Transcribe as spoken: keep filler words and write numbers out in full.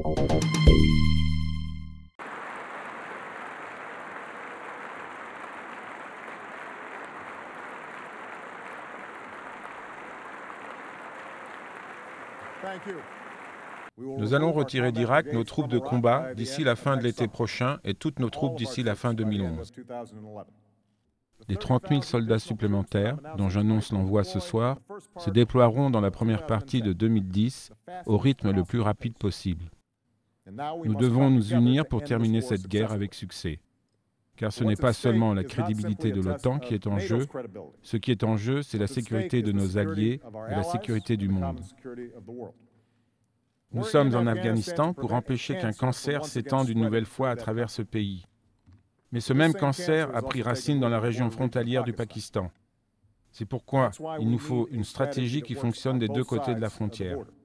Nous allons retirer d'Irak nos troupes de combat d'ici la fin de l'été prochain et toutes nos troupes d'ici la fin deux mille onze. Les trente mille soldats supplémentaires, dont j'annonce l'envoi ce soir, se déploieront dans la première partie de deux mille dix au rythme le plus rapide possible. Nous devons nous unir pour terminer cette guerre avec succès. Car ce n'est pas seulement la crédibilité de l'OTAN qui est en jeu, ce qui est en jeu, c'est la sécurité de nos alliés et la sécurité du monde. Nous sommes en Afghanistan pour empêcher qu'un cancer s'étende une nouvelle fois à travers ce pays. Mais ce même cancer a pris racine dans la région frontalière du Pakistan. C'est pourquoi il nous faut une stratégie qui fonctionne des deux côtés de la frontière.